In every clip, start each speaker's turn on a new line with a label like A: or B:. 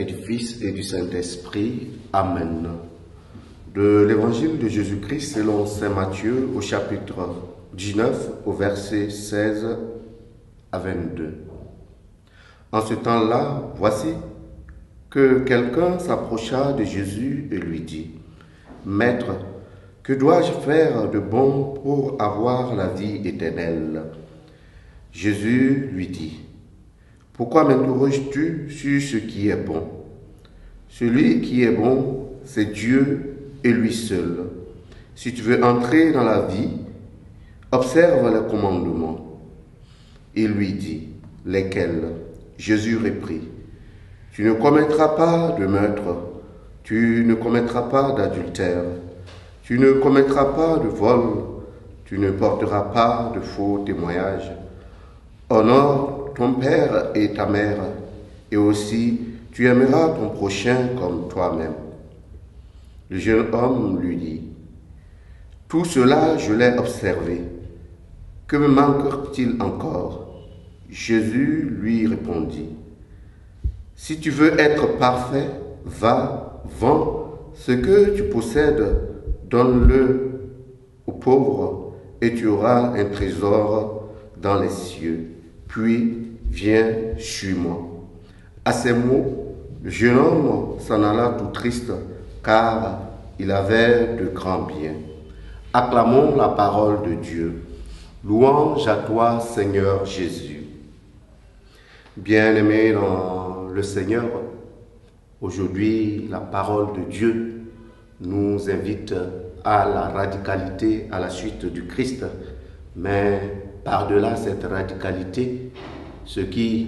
A: et du Fils et du Saint-Esprit. Amen. De l'Évangile de Jésus-Christ selon saint Matthieu au chapitre 19 au verset 16 à 22. En ce temps-là, voici que quelqu'un s'approcha de Jésus et lui dit : « Maître, que dois-je faire de bon pour avoir la vie éternelle ?» Jésus lui dit : « Pourquoi m'interroges-tu sur ce qui est bon? Celui qui est bon, c'est Dieu et lui seul. Si tu veux entrer dans la vie, observe les commandements. » Il lui dit : « Lesquels ?» Jésus reprit : « Tu ne commettras pas de meurtre, tu ne commettras pas d'adultère, tu ne commettras pas de vol, tu ne porteras pas de faux témoignages. Honore ton père et ta mère, et aussi tu aimeras ton prochain comme toi-même. » Le jeune homme lui dit : « Tout cela je l'ai observé. Que me manque-t-il encore ?» Jésus lui répondit : « Si tu veux être parfait, va, vends ce que tu possèdes, donne-le aux pauvres, et tu auras un trésor dans les cieux. Puis viens, suis-moi. » À ces mots, le jeune homme s'en alla tout triste, car il avait de grands biens. Acclamons la parole de Dieu. Louange à toi, Seigneur Jésus. Bien-aimés dans le Seigneur, aujourd'hui, la parole de Dieu nous invite à la radicalité à la suite du Christ. Mais par-delà cette radicalité, ce qui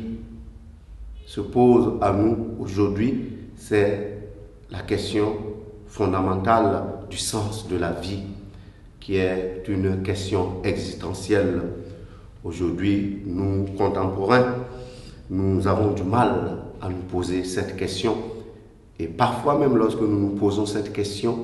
A: se pose à nous aujourd'hui, c'est la question fondamentale du sens de la vie, qui est une question existentielle. Aujourd'hui, nous, contemporains, nous avons du mal à nous poser cette question. Et parfois même lorsque nous nous posons cette question,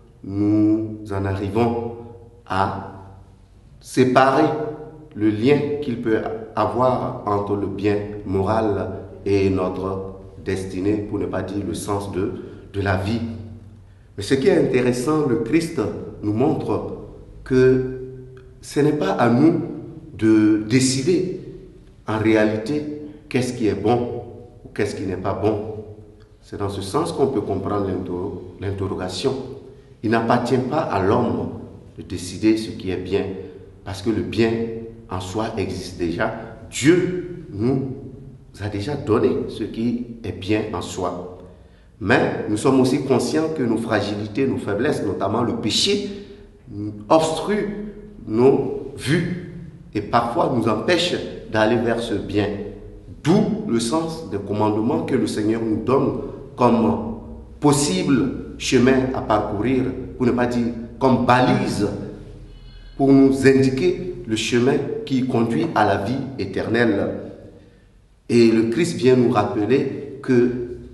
A: nous en arrivons à séparer le lien qu'il peut avoir entre le bien moral et notre destinée, pour ne pas dire le sens de la vie. Mais ce qui est intéressant, le Christ nous montre que ce n'est pas à nous de décider en réalité qu'est-ce qui est bon ou qu'est-ce qui n'est pas bon. C'est dans ce sens qu'on peut comprendre l'interrogation. Il n'appartient pas à l'homme de décider ce qui est bien, parce que le bien en soi existe déjà. Dieu nous a déjà donné ce qui est bien en soi. Mais nous sommes aussi conscients que nos fragilités, nos faiblesses, notamment le péché, obstruent nos vues et parfois nous empêchent d'aller vers ce bien. D'où le sens des commandements que le Seigneur nous donne comme possible chemin à parcourir, pour ne pas dire comme balise, pour nous indiquer le chemin qui conduit à la vie éternelle. Et le Christ vient nous rappeler que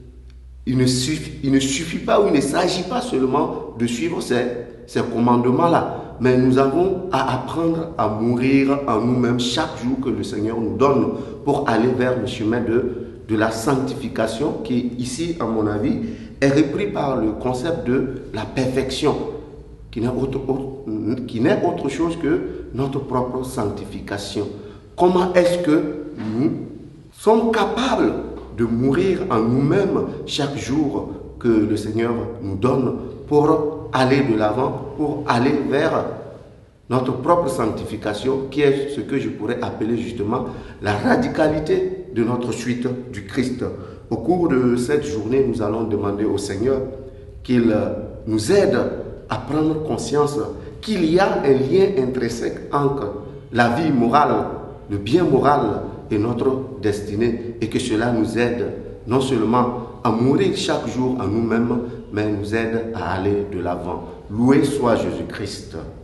A: il ne suffit pas, ou il ne s'agit pas seulement de suivre ces commandements-là, mais nous avons à apprendre à mourir en nous-mêmes chaque jour que le Seigneur nous donne pour aller vers le chemin de la sanctification qui, ici, à mon avis, est repris par le concept de la perfection, qui n'est autre chose que notre propre sanctification. Comment est-ce que nous sommes capables de mourir en nous-mêmes chaque jour que le Seigneur nous donne pour aller de l'avant, pour aller vers notre propre sanctification, qui est ce que je pourrais appeler justement la radicalité de notre suite du Christ. Au cours de cette journée, nous allons demander au Seigneur qu'il nous aide à prendre conscience qu'il y a un lien intrinsèque entre la vie morale, le bien moral et notre destinée, et que cela nous aide non seulement à mourir chaque jour en nous-mêmes, mais nous aide à aller de l'avant. Loué soit Jésus-Christ.